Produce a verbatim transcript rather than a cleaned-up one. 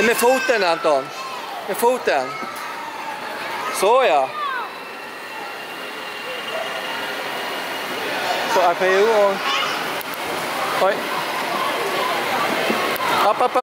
Men med foten, Anton. Med foten. Så ja. Så R P U och... Oj. Upp, upp, upp.